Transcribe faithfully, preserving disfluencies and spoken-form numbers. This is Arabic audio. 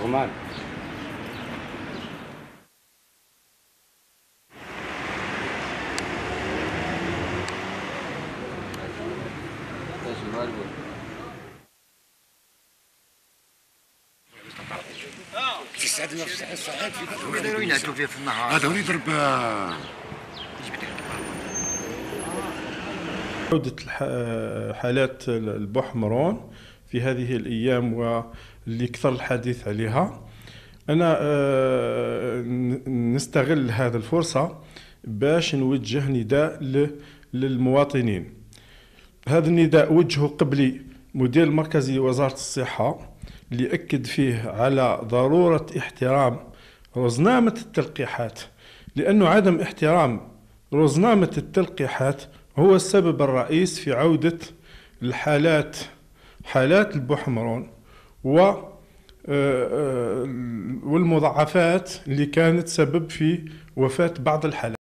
نورمال. تسعدنا في الصحة الصحيح في وين دايرين يعدوا فيه في النهار؟ هذا وين يضرب عودة الح- حالات البوحمرون في هذه الأيام واللي كثر الحديث عليها. أنا آه، نستغل هذه الفرصة باش نوجه نداء ل- للمواطنين. هذا النداء وجهه قبلي مدير المركزي لوزارة الصحة، اللي أكد فيه على ضرورة احترام رزنامة التلقيحات، لأنه عدم احترام رزنامة التلقيحات هو السبب الرئيس في عودة الحالات حالات البوحمرون و والمضاعفات اللي كانت سبب في وفاة بعض الحالات.